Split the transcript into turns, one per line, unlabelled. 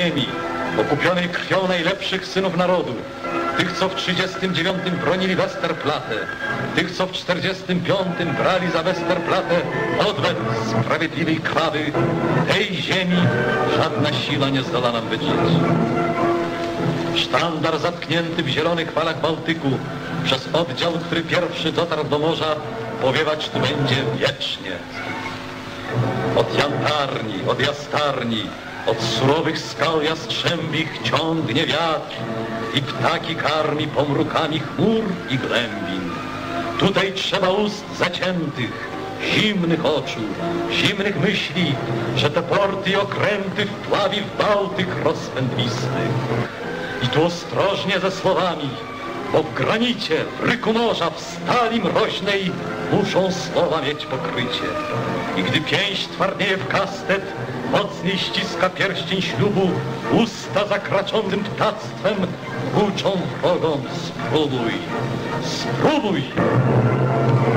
ziemi, okupionej krwią najlepszych synów narodu, tych, co w 39 bronili Westerplatte, tych, co w 45 brali za Westerplatte odwet sprawiedliwej krawy, tej ziemi żadna siła nie zdoła nam wydrzeć. Sztandar zatknięty w zielonych falach Bałtyku przez oddział, który pierwszy dotarł do morza, powiewać tu będzie wiecznie. Od jantarni, od jastarni, od surowych skał jastrzębich ciągnie wiatr i ptaki karmi pomrukami chmur i głębin. Tutaj trzeba ust zaciętych, zimnych oczu, zimnych myśli, że te porty i okręty wpławi w Bałtyk rozpędlisty. I tu ostrożnie ze słowami, bo w granicie, w ryku morza, w stali mroźnej muszą słowa mieć pokrycie. I gdy pięść twardnieje w kastet, mocniej ściska pierścień ślubu, usta zakraczącym ptactwem huczą wrogom: spróbuj, spróbuj!